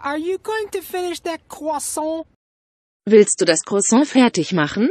Are you going to finish that croissant? Willst du das Croissant fertig machen?